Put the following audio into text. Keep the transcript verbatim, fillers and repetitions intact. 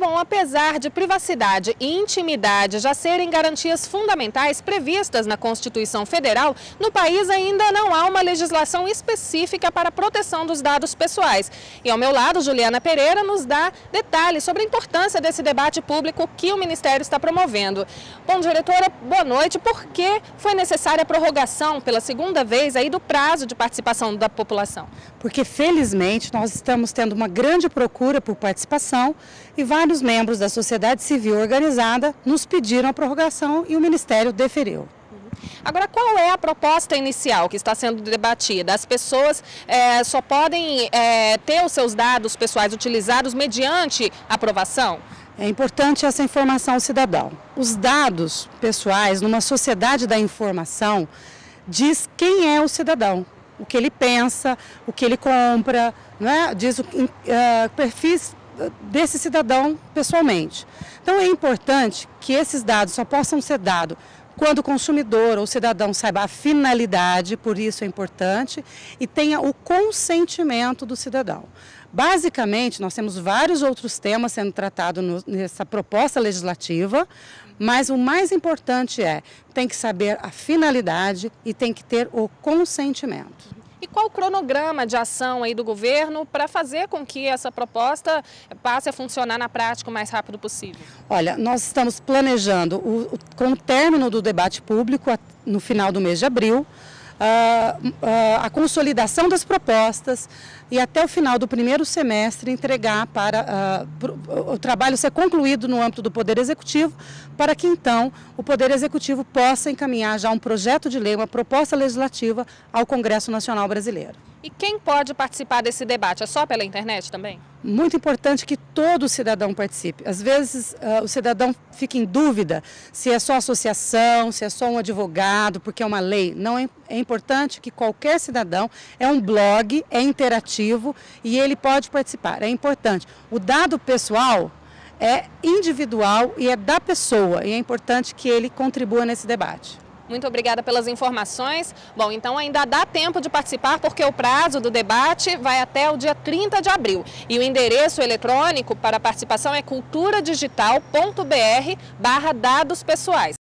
Bom, apesar de privacidade e intimidade já serem garantias fundamentais previstas na Constituição Federal, no país ainda não há uma legislação específica para a proteção dos dados pessoais. E ao meu lado, Juliana Pereira nos dá detalhes sobre a importância desse debate público que o Ministério está promovendo. Bom, diretora, boa noite. Por que foi necessária a prorrogação pela segunda vez aí do prazo de participação da população? Porque, felizmente, nós estamos tendo uma grande procura por participação e vários membros da sociedade civil organizada nos pediram a prorrogação e o Ministério deferiu. Agora, qual é a proposta inicial que está sendo debatida? As pessoas é, só podem é, ter os seus dados pessoais utilizados mediante aprovação? É importante essa informação ao cidadão. Os dados pessoais, numa sociedade da informação, diz quem é o cidadão, o que ele pensa, o que ele compra, né? Diz o uh, perfis desse cidadão pessoalmente. Então é importante que esses dados só possam ser dados quando o consumidor ou o cidadão saiba a finalidade, por isso é importante, e tenha o consentimento do cidadão. Basicamente, nós temos vários outros temas sendo tratados no, nessa proposta legislativa, mas o mais importante é, tem que saber a finalidade e tem que ter o consentimento. E qual o cronograma de ação aí do governo para fazer com que essa proposta passe a funcionar na prática o mais rápido possível? Olha, nós estamos planejando, o, o, com o término do debate público, a, no final do mês de abril, Uh, uh, a consolidação das propostas e até o final do primeiro semestre entregar para uh, o trabalho ser concluído no âmbito do Poder Executivo, para que então o Poder Executivo possa encaminhar já um projeto de lei, uma proposta legislativa ao Congresso Nacional Brasileiro. E quem pode participar desse debate? É só pela internet também? Muito importante que todo cidadão participe. Às vezes uh, o cidadão fica em dúvida se é só associação, se é só um advogado, porque é uma lei. Não é, é importante que qualquer cidadão, é um blog, é interativo e ele pode participar. É importante. O dado pessoal é individual e é da pessoa e é importante que ele contribua nesse debate. Muito obrigada pelas informações. Bom, então ainda dá tempo de participar porque o prazo do debate vai até o dia trinta de abril. E o endereço eletrônico para a participação é cultura digital ponto br barra dados pessoais.